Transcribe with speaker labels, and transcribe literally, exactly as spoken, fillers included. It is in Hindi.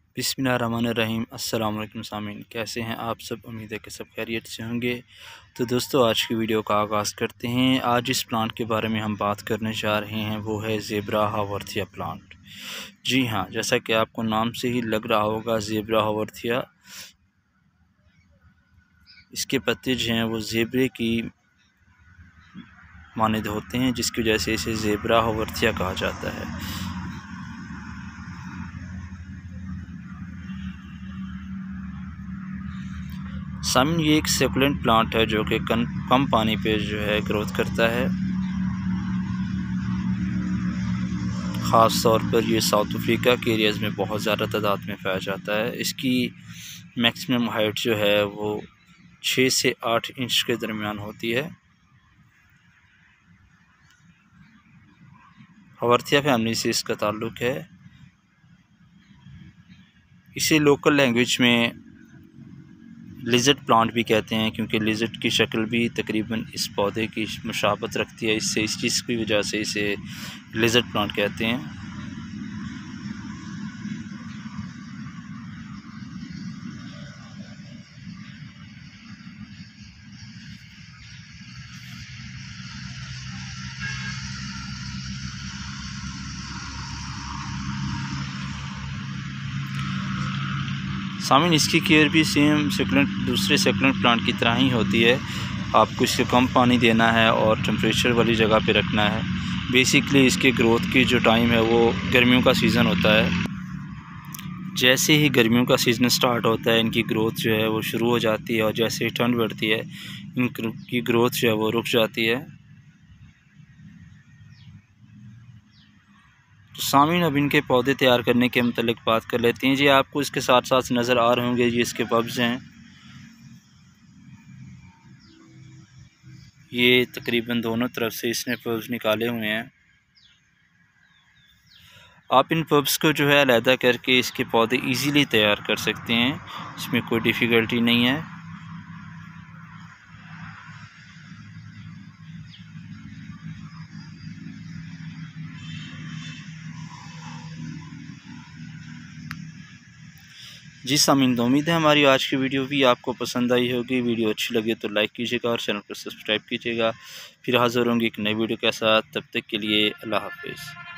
Speaker 1: बिस्मिल्लाहिर्रहमानिर्रहीम। अस्सलाम वालेकुम सामीन, कैसे हैं आप सब? उम्मीद है कि सब खैरियत से होंगे। तो दोस्तों, आज की वीडियो का आगाज़ करते हैं। आज जिस प्लांट के बारे में हम बात करने जा रहे हैं वो है ज़ेबरा हावर्थिया प्लांट। जी हाँ, जैसा कि आपको नाम से ही लग रहा होगा, ज़ेबरा हावर्थिया, इसके पत्ते जो हैं वो ज़ेबरे की मानद होते हैं, जिसकी वजह से इसे ज़ेबरा हावर्थिया कहा जाता है। सामिन, ये एक सेकुलेंट प्लांट है जो कि कम पानी पे जो है ग्रोथ करता है। ख़ास तौर पर ये साउथ अफ्रीका के एरियाज़ में बहुत ज़्यादा तादाद में पाया जाता है। इसकी मैक्सिमम हाइट जो है वो छः से आठ इंच के दरमियान होती है। हावर्थिया फैमिली से इसका ताल्लुक़ है। इसे लोकल लैंग्वेज में लिज़र्ड प्लांट भी कहते हैं, क्योंकि लिज़र्ड की शक्ल भी तकरीबन इस पौधे की मुशाबत रखती है। इससे इस चीज़ की वजह से इसे लिज़र्ड प्लांट कहते हैं। सामिन, इसकी केयर भी सेम सेकुलेंट दूसरे सेकुलेंट प्लांट की तरह ही होती है। आपको इससे कम पानी देना है और टेम्परेचर वाली जगह पे रखना है। बेसिकली इसके ग्रोथ की जो टाइम है वो गर्मियों का सीज़न होता है। जैसे ही गर्मियों का सीज़न स्टार्ट होता है, इनकी ग्रोथ जो है वो शुरू हो जाती है, और जैसे ही ठंड बढ़ती है इनकी ग्रोथ जो है वो रुक जाती है। तो सामीन, अब इनके पौधे तैयार करने के मतलब बात कर लेते हैं। जी, आपको इसके साथ साथ नज़र आ रहे होंगे ये इसके बब्स हैं। ये तकरीबन दोनों तरफ से इसने बब्स निकाले हुए हैं। आप इन बब्स को जो है अलहदा करके इसके पौधे इजीली तैयार कर सकते हैं, इसमें कोई डिफ़िकल्टी नहीं है। जी सामीन, तो उम्मीद है हमारी आज की वीडियो भी आपको पसंद आई होगी। वीडियो अच्छी लगे तो लाइक कीजिएगा और चैनल को सब्सक्राइब कीजिएगा। फिर हाज़िर होंगे एक नई वीडियो के साथ। तब तक के लिए अल्लाह हाफ़िज़।